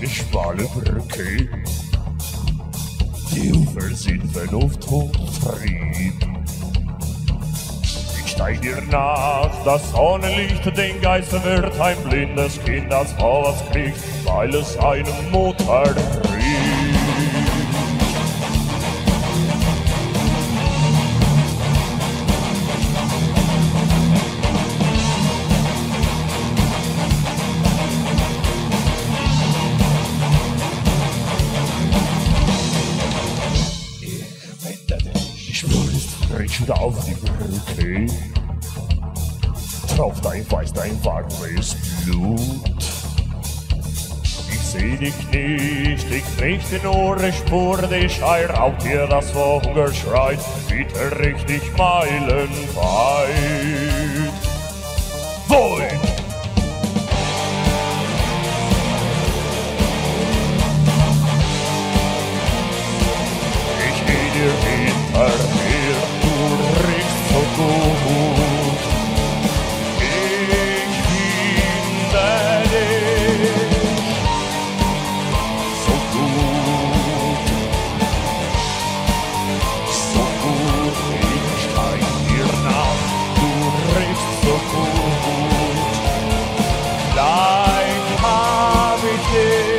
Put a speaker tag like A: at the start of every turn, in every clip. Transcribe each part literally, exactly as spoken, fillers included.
A: schmale Brücke. Die Ufer sind Vernunft und Trieb. Ich steig dir nach, das Sonnenlicht den Geist verwirrt, ein blindes Kind, das vorwärts kriegt, weil es seine Mutter triebt. Riecht auf die Brücke, tropft ein Feist, ein warmes Blut. Ich seh dich nicht, ich rieche nur eine Spur, die Schei raubt dir das vor Hunger schreit, bitte richtig meilenweit. Wohl! Ich geh dir hinter mir, du riechst so gut. Ich finde dich so gut, so gut. Ich steig dir nach, du riechst so gut. Gleich hab ich dich.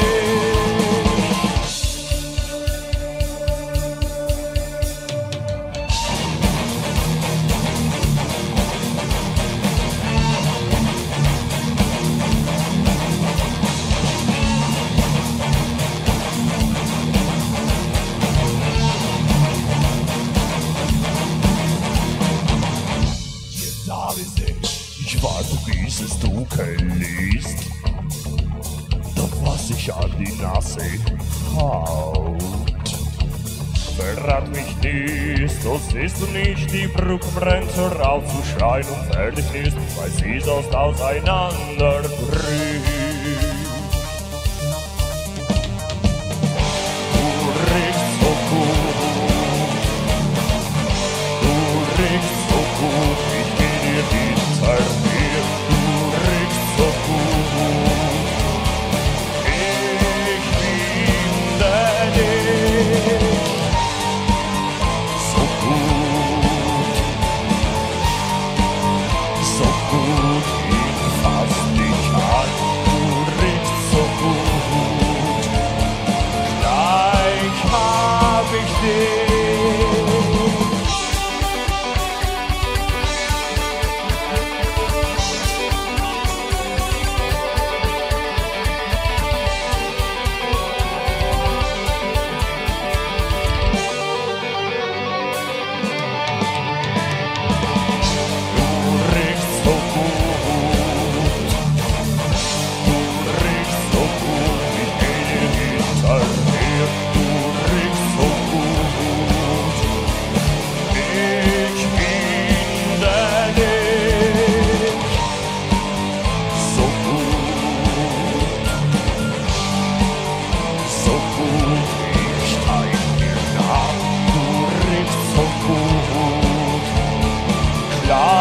A: Ich warte, bis es dunkel ist, doch was ich an die Nase haut. Verrat mich nicht, so siehst du nicht, die Brücke brennt so rau zu schreien und fertig ist, weil sie sonst auseinander bricht. Du riechst so gut, du riechst so gut, ich geh dir hinter mir, du riechst so gut. Ich finde dich so gut, so gut, ich fass dich an, du riechst so gut. Gleich hab ich dich. Ja.